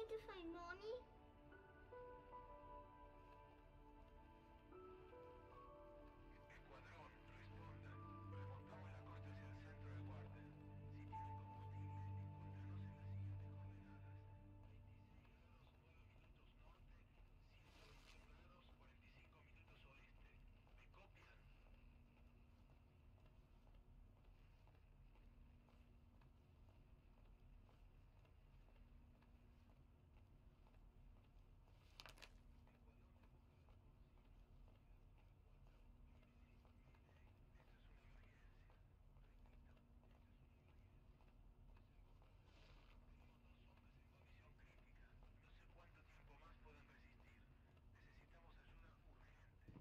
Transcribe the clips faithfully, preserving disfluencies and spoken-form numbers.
going to find money? Escuadrón, respondan. Remontamos la costa hacia el centro de guardia. Si tienen combustible, encuéntranos en las siguientes coordenadas. veintiséis grados nueve minutos norte, ciento veintiún grados cuarenta y cinco minutos oeste. ¿Me copian? ¿Cuánto tiempo más pueden resistir? Necesitamos ayuda urgente.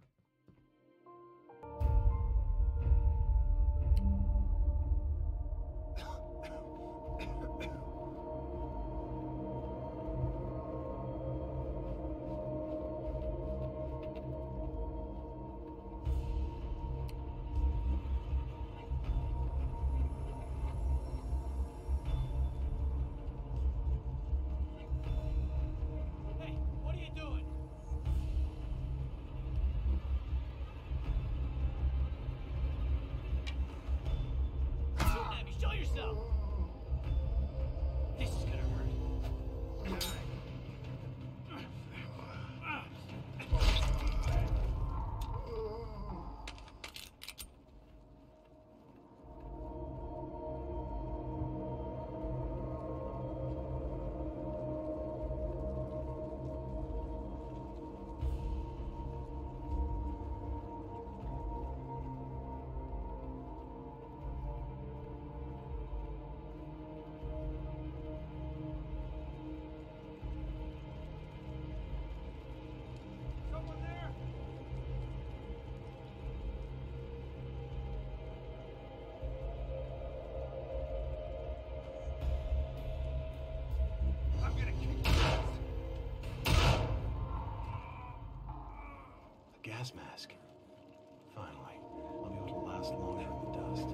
Gas mask. Finally, I'll be able to last longer in the dust.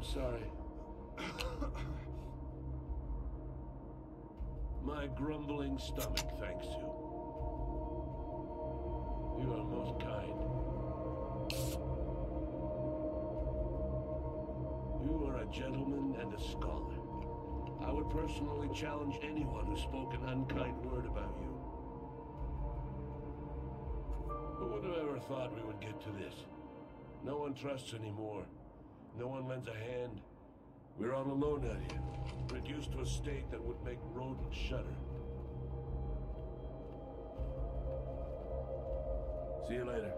sorry. My grumbling stomach thanks you. You are most kind. You are a gentleman and a scholar. I would personally challenge anyone who spoke an unkind word about you. Who would have ever thought we would get to this? No one trusts anymore. No one lends a hand. We're all alone out here, reduced to a state that would make rodents shudder. See you later.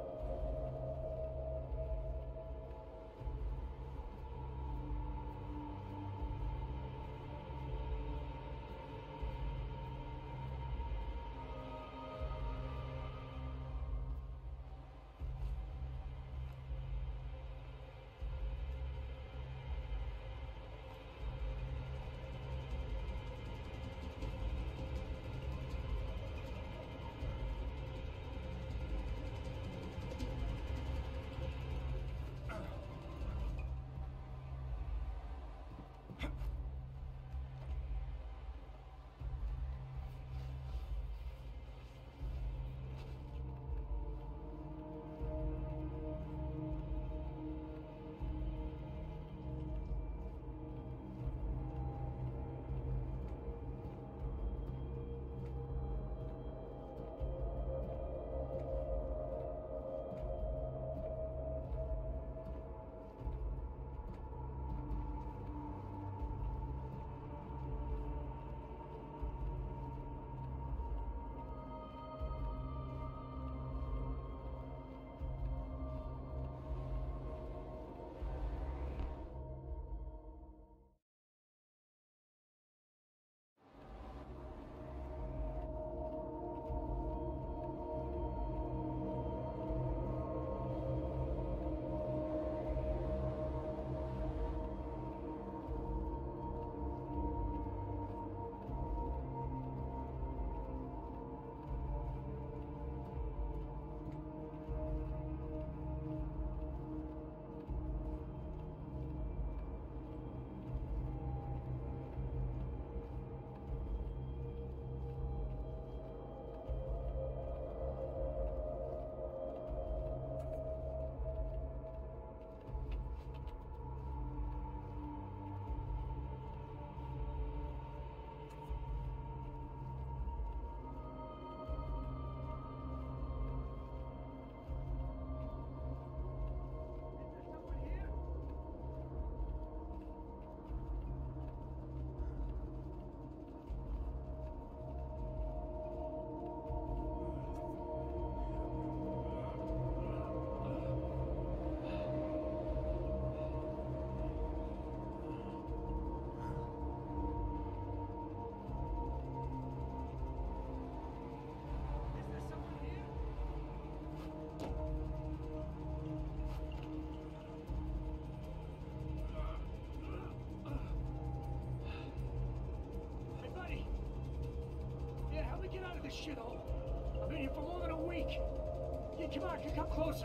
Shithole. I've been here for more than a week. Yeah, come on, come closer.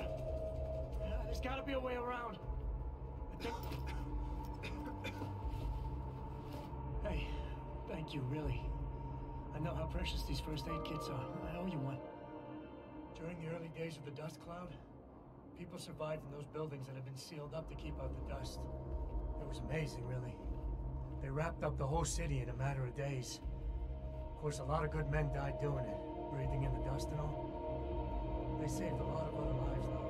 Uh, there's gotta be a way around. Hey, thank you, really. I know how precious these first aid kits are. I owe you one. During the early days of the dust cloud, people survived in those buildings that had been sealed up to keep out the dust. It was amazing, really. They wrapped up the whole city in a matter of days. Of course, a lot of good men died doing it, breathing in the dust and all. They saved a lot of other lives, though.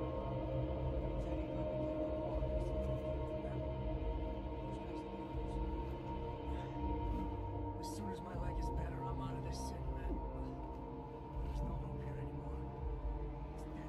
As soon as my leg is better, I'm out of this city, man. There's no hope here anymore. It's dead.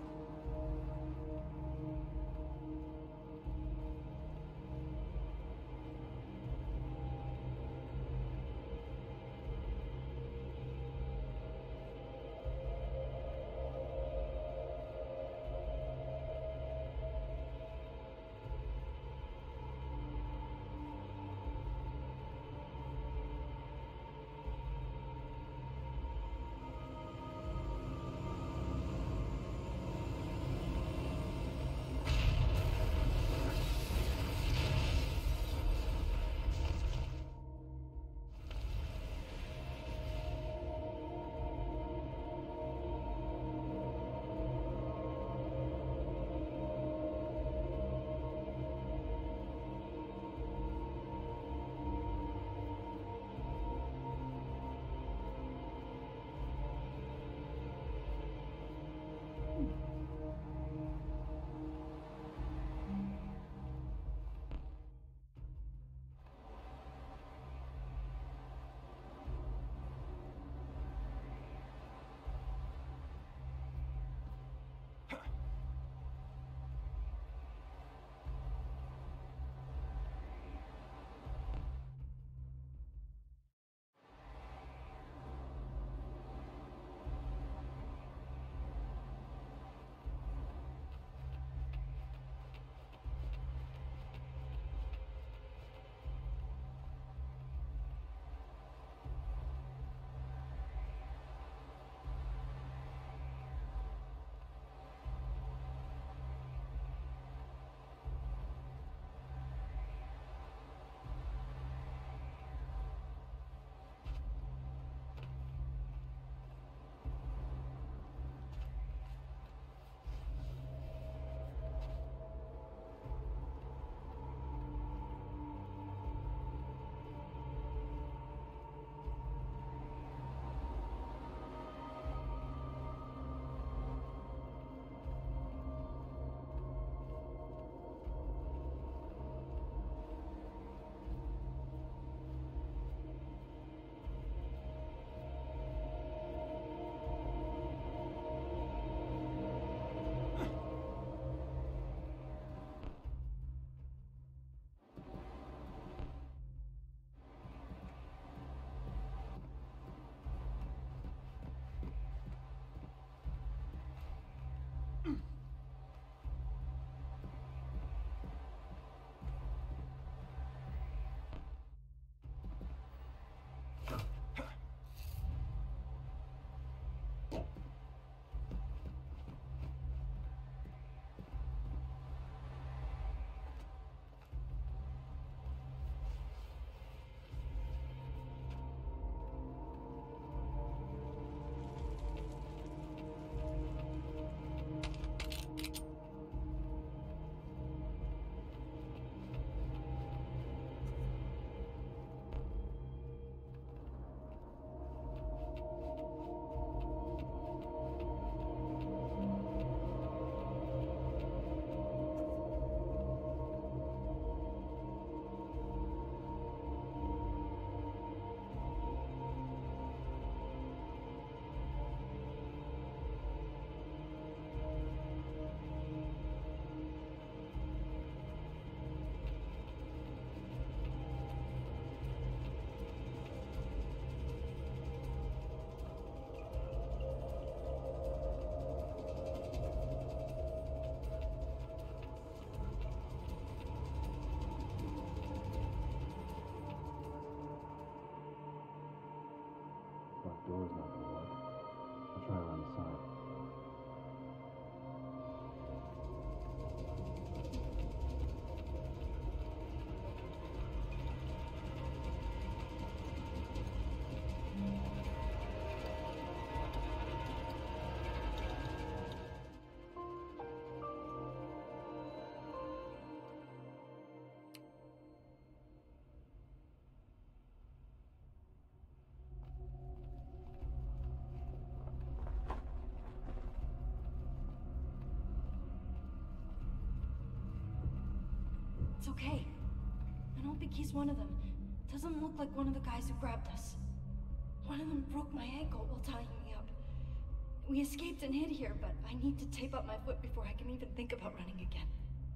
It's okay. I don't think he's one of them. Doesn't look like one of the guys who grabbed us. One of them broke my ankle while tying me up. We escaped and hid here, but I need to tape up my foot before I can even think about running again.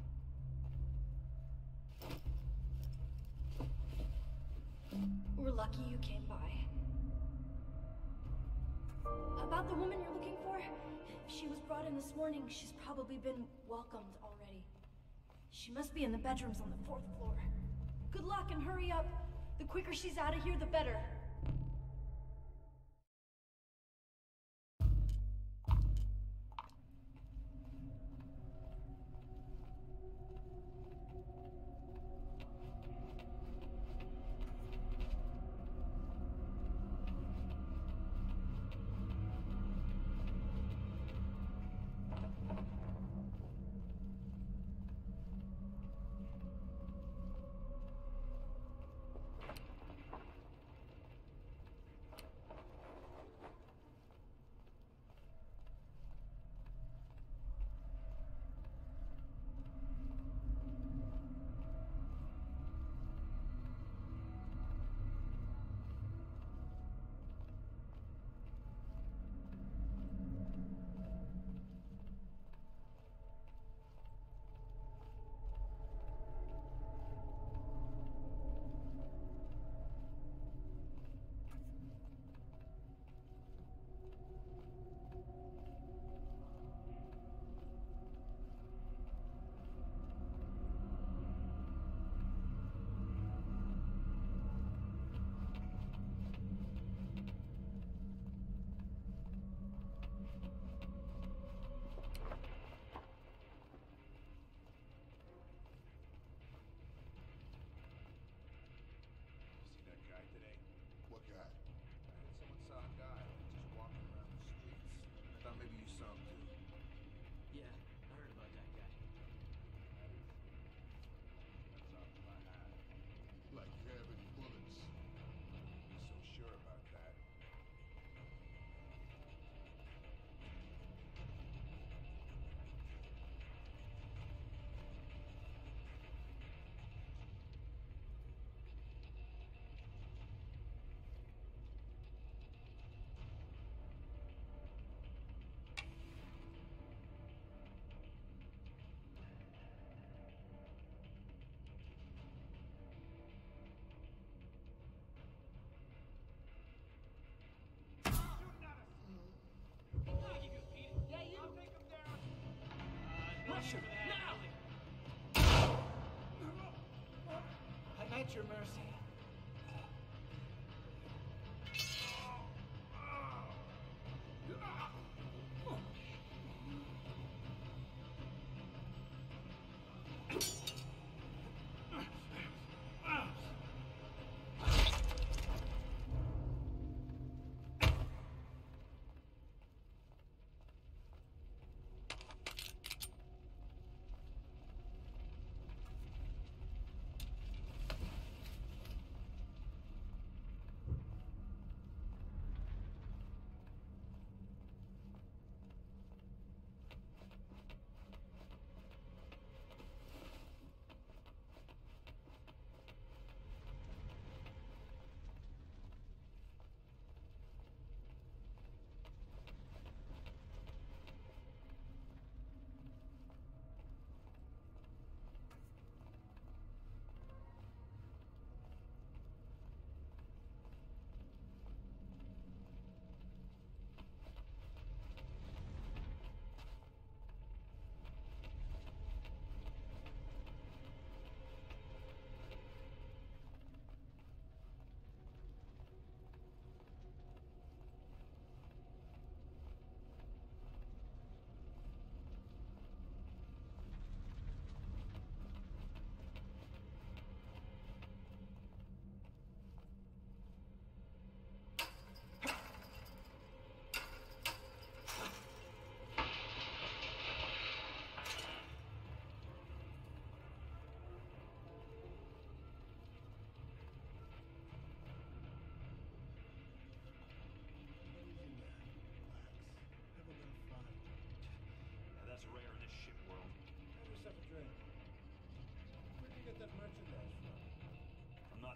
We're lucky you came by. About the woman you're looking for? If she was brought in this morning, she's probably been welcomed already. She must be in the bedrooms on the fourth floor. Good luck and hurry up. The quicker she's out of here, the better. Rusher, now! I'm at your mercy.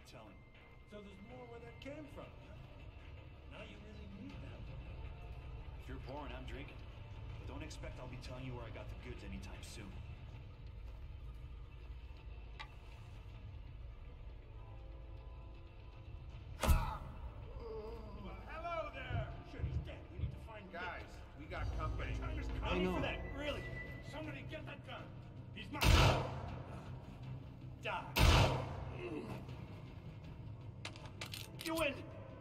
telling. So there's more where that came from. Now you really need that. If you're pouring, I'm drinking. Don't expect I'll be telling you where I got the goods anytime soon. Well, hello there! Shit, he's dead. We need to find him. Guys, we got company. Time is I coming know. for that, really. Somebody get that gun. He's mine. Die. You win.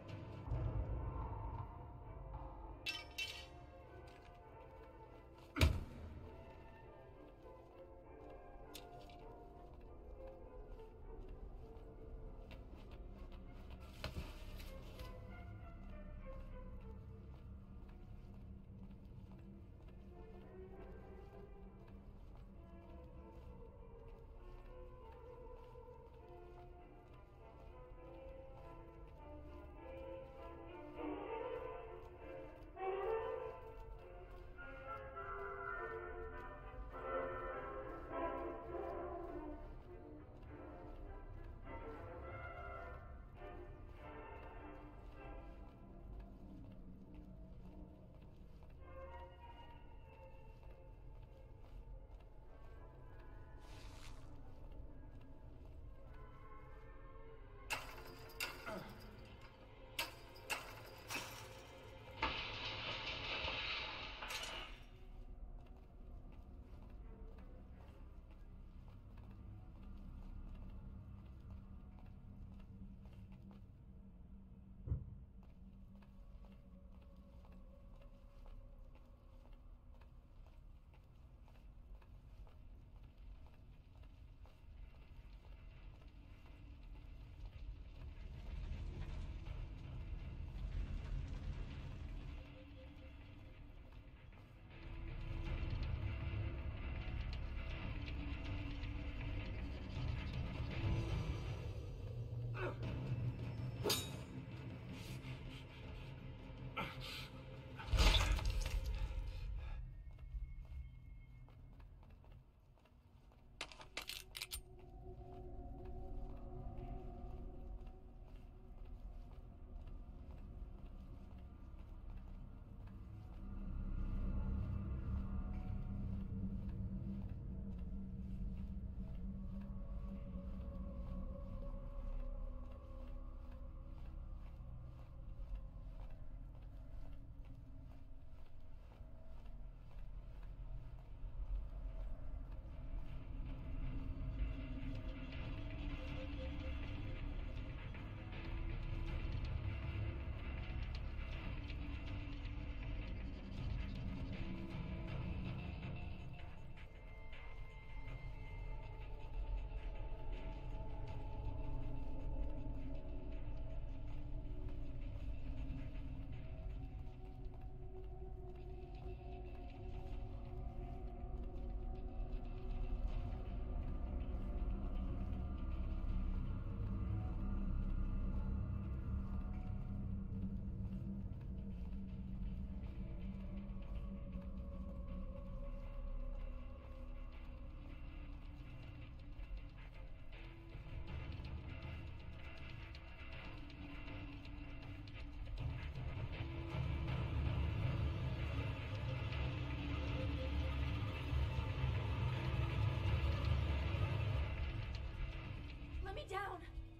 Let me down.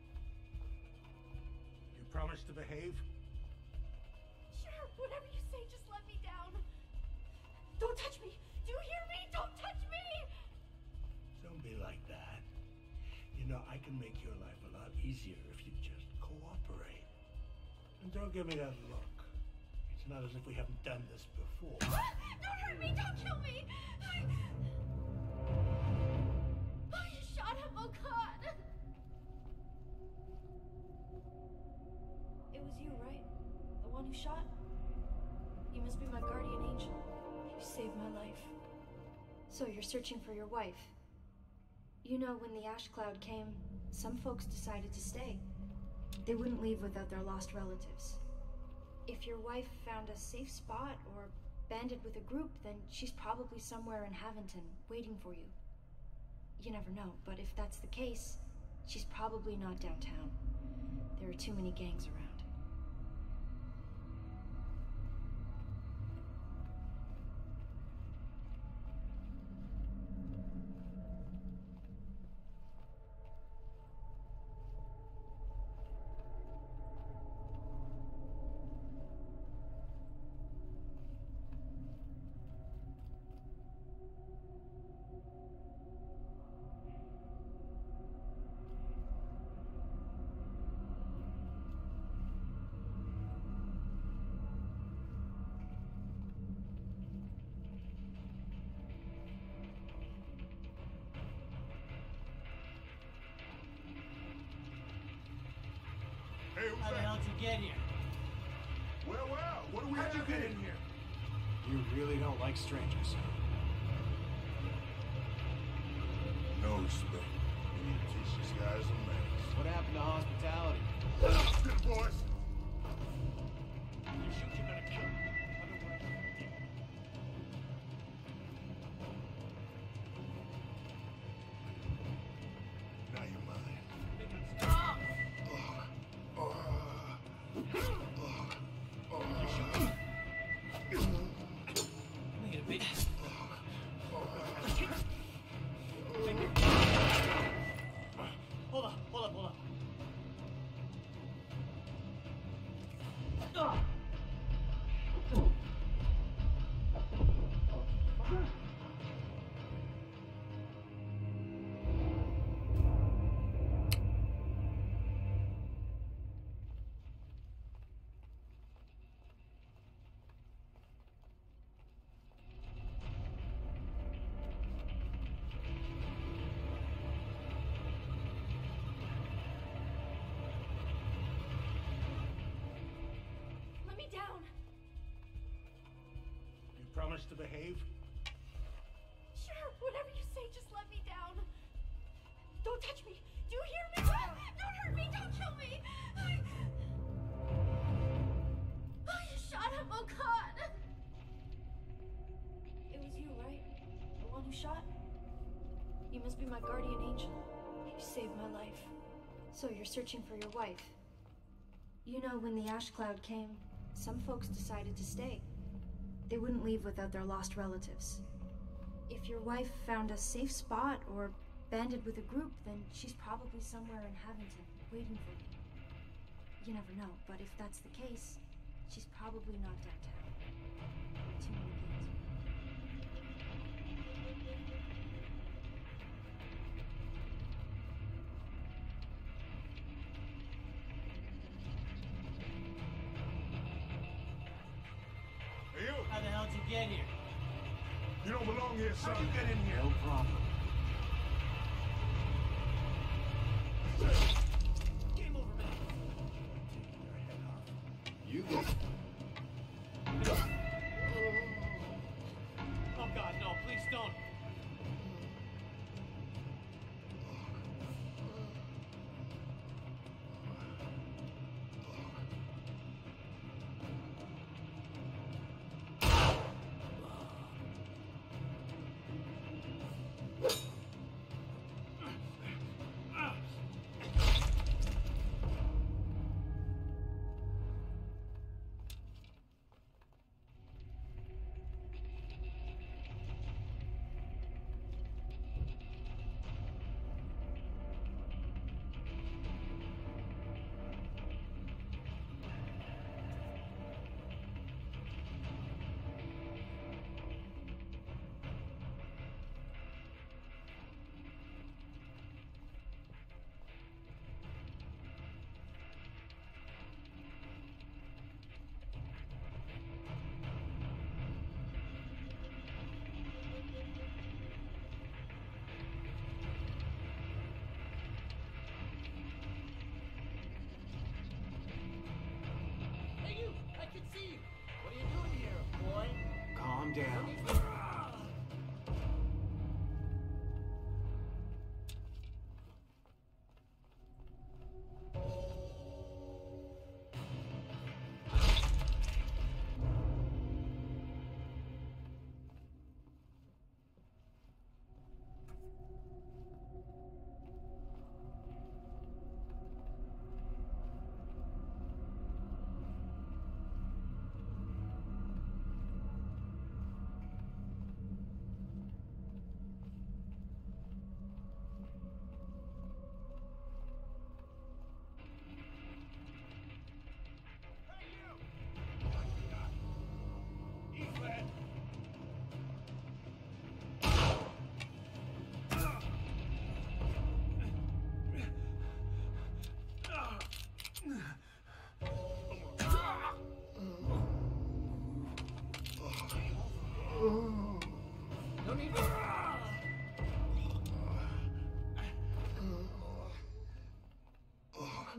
You promise to behave? Sure, whatever you say, just let me down. Don't touch me. Do you hear me? Don't touch me. Don't be like that. You know, I can make your life a lot easier if you just cooperate. And don't give me that look. It's not as if we haven't done this before. Don't hurt me. Don't kill me. I... Oh, you shot him. Oh, God. It was you, right? The one who shot? You must be my guardian angel. You saved my life. So you're searching for your wife. You know, when the ash cloud came, some folks decided to stay. They wouldn't leave without their lost relatives. If your wife found a safe spot or banded with a group, then she's probably somewhere in Haventon, waiting for you. You never know, but if that's the case, She's probably not downtown. There are too many gangs around. Hey, who's How the that? hell did you get here? Well, well, what do we How'd have you get here? in here? You really don't like strangers. No respect. We need to teach these guys some manners. What happened to hospitality? Good boys. You shoot, you gotta kill. Otherwise, you're dead. Now you're mine. Stop! Wait a minute. Hold up, hold up, hold up. Ah! Let me down. You promise to behave? Sure, whatever you say, just let me down. Don't touch me. Do you hear me? Don't hurt me. Don't kill me. I... Oh, you shot him. Oh, God. It was you, right? The one who shot? You must be my guardian angel. You saved my life. So you're searching for your wife. You know, when the ash cloud came, some folks decided to stay. They wouldn't leave without their lost relatives. If your wife found a safe spot or banded with a group, then she's probably somewhere in Havington, waiting for you. You never know, but if that's the case, she's probably not downtown. Too many kids. Hey, you. How the hell did you get here? You don't belong here, son. How'd you get in here? No problem. Game over, man. Taking your head off. You go. Oh God, no! Please don't.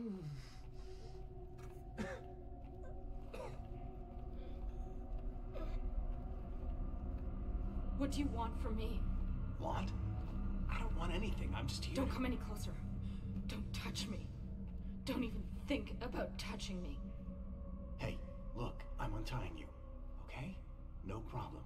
What do you want from me? Want? I don't want anything. I'm just here. Don't come any closer. Don't touch me. Don't even think about touching me. Hey, look, I'm untying you. Okay? No problem.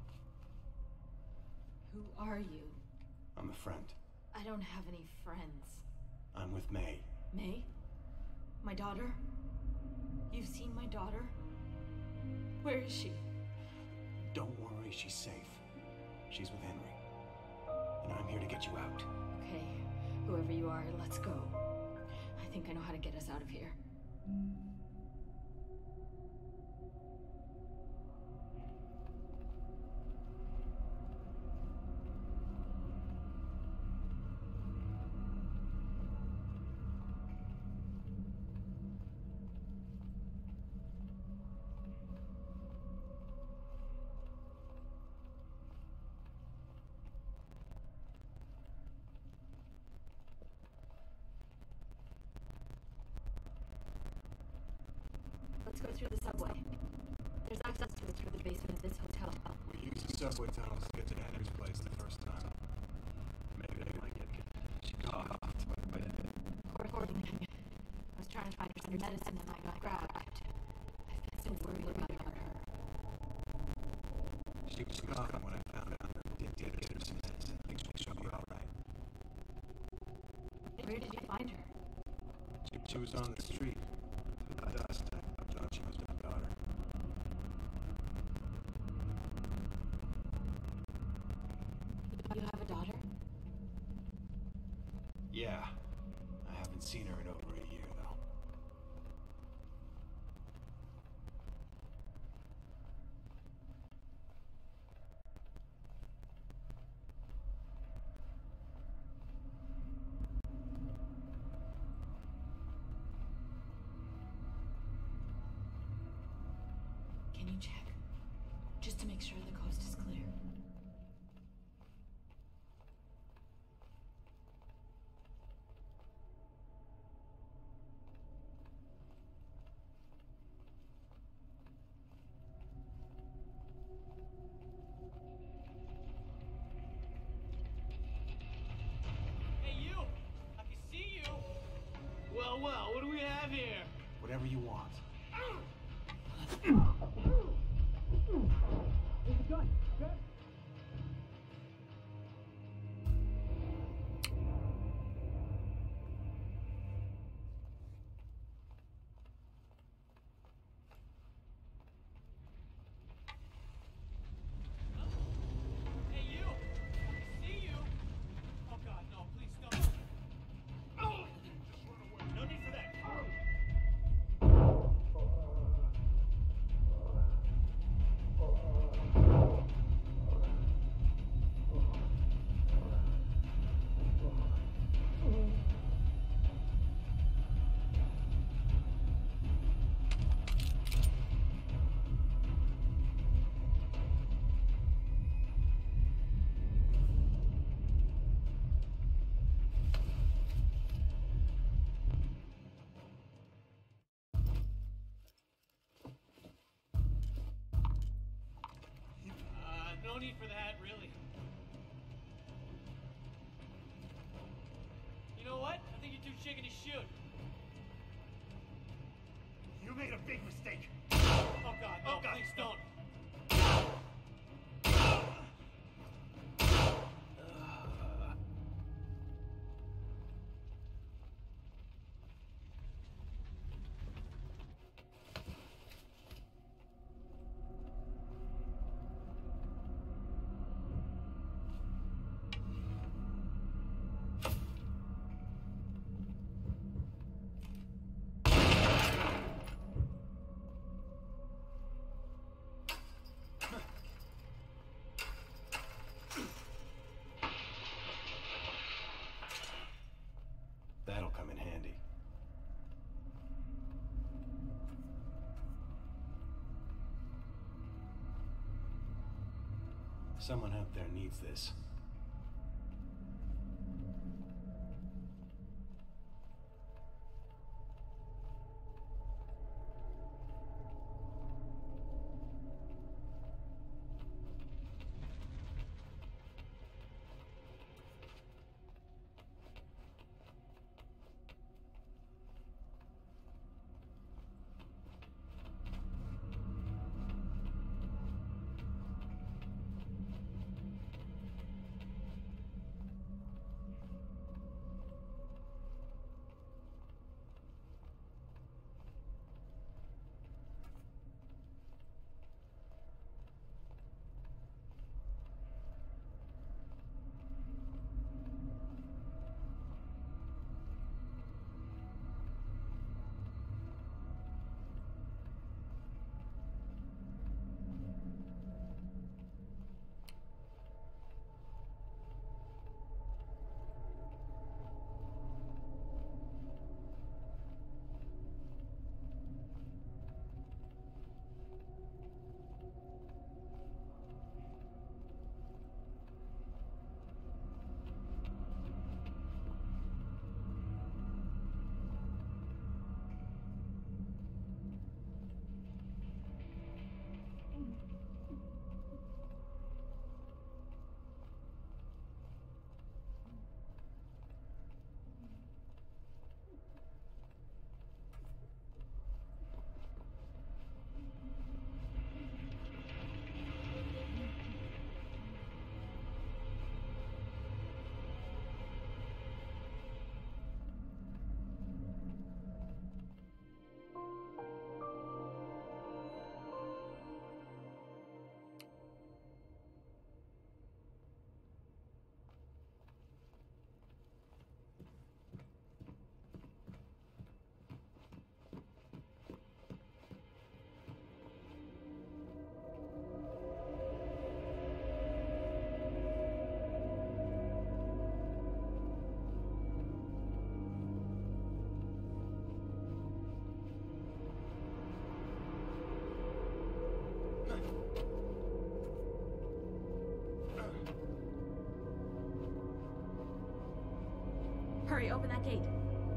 Who are you? I'm a friend. I don't have any friends. I'm with May. May? My daughter? You've seen my daughter? Where is she? Don't worry, she's safe. She's with Henry. And I'm here to get you out. Okay, whoever you are, let's go. I think I know how to get us out of here. Let's go through the subway. There's access to it through the basement of this hotel. We used the subway tunnels to get to Henry's place the first time. Maybe they might get caught. According, I was trying to find her some medicine and I got grabbed. I've been so worried about her. She was gone when I found out. Did get her some medicine. I think she'll be all right. Where did you find her? She, she was on the street. Through the dust. I thought she was my daughter. You have a daughter? Yeah. I haven't seen her in over a year, though. Can you check? Just to make sure the coast is clear. Hey, you! I can see you! Well, well, what do we have here? Whatever you want. Hey, you! I can see you! Oh, God, no, please don't. Oh! Just run away. No need for that. Uh, no need for that, really. You know what? I think you're too chicken to shoot. You made a big mistake. Oh, God, no, Oh, God, please no. don't. That'll come in handy. Someone out there needs this. Hurry, open that gate.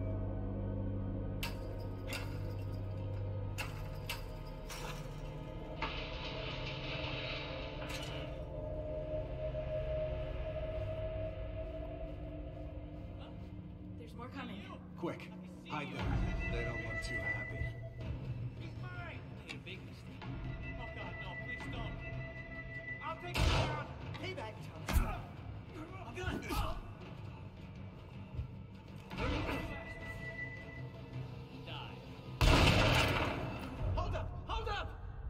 There's more coming. Quick, hide there. They don't look too happy. He's mine! Made a big mistake. Oh god, no, please don't. I'll take care of Payback time. a gun! Die. Hold up! Hold up!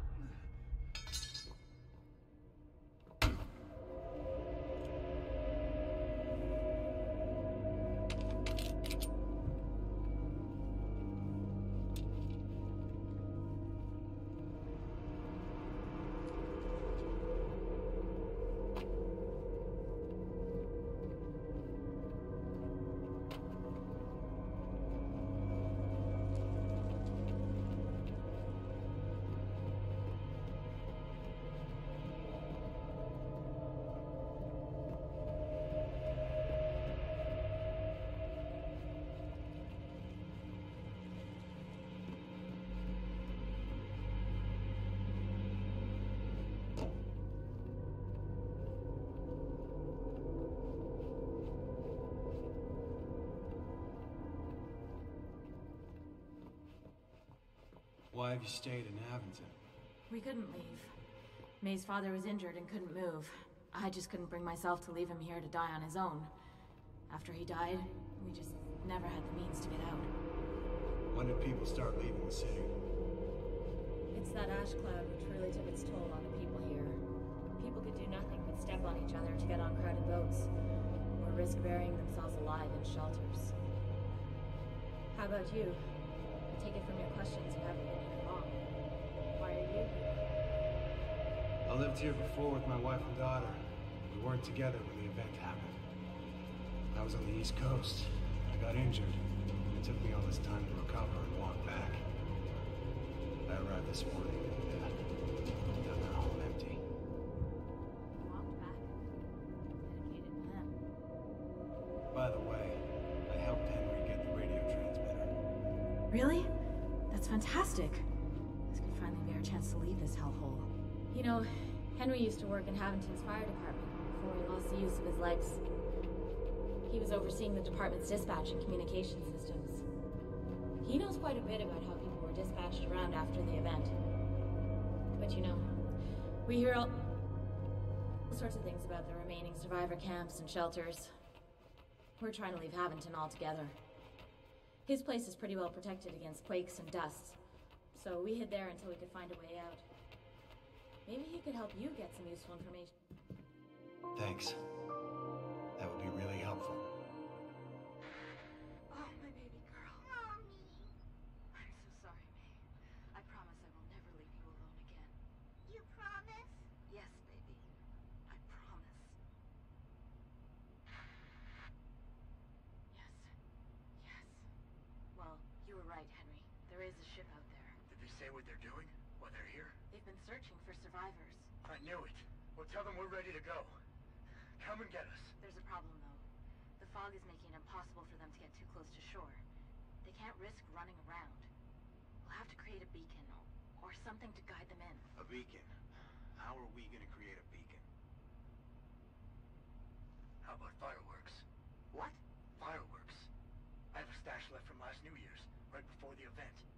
Why have you stayed in Avonton? We couldn't leave. May's father was injured and couldn't move. I just couldn't bring myself to leave him here to die on his own. After he died, we just never had the means to get out. When did people start leaving the city? It's that ash cloud which really took its toll on the people here. People could do nothing but step on each other to get on crowded boats, or risk burying themselves alive in shelters. How about you? I take it from your questions you haven't been here long. Why are you here? I lived here before with my wife and daughter. We weren't together when the event happened. I was on the East Coast. I got injured. It took me all this time to recover and walk back. I arrived this morning and uh, found the home empty. Walked back. Dedicated man. By the way, I helped Henry get the radio transmitter. Really? That's fantastic. This could finally be our chance to leave this hellhole. You know, Henry used to work in Haventon's fire department before he lost the use of his legs. He was overseeing the department's dispatch and communication systems. He knows quite a bit about how people were dispatched around after the event. But you know, we hear all sorts of things about the remaining survivor camps and shelters. We're trying to leave Haventon altogether. His place is pretty well protected against quakes and dusts, so we hid there until we could find a way out. Maybe he could help you get some useful information. Thanks. That would be really helpful. Oh, my baby girl. Mommy. I'm so sorry, May. I promise I will never leave you alone again. You promise? Yes, baby. I promise. Yes. Yes. Well, you were right, Henry. There is a ship out there. Did they say what they're doing? Why they're here? They've been searching for survivors. I knew it. Well, tell them we're ready to go. Come and get us. There's a problem, though. The fog is making it impossible for them to get too close to shore. They can't risk running around. We'll have to create a beacon, or something to guide them in. A beacon? How are we gonna create a beacon? How about fireworks? What? Fireworks. I have a stash left from last New Year's, right before the event.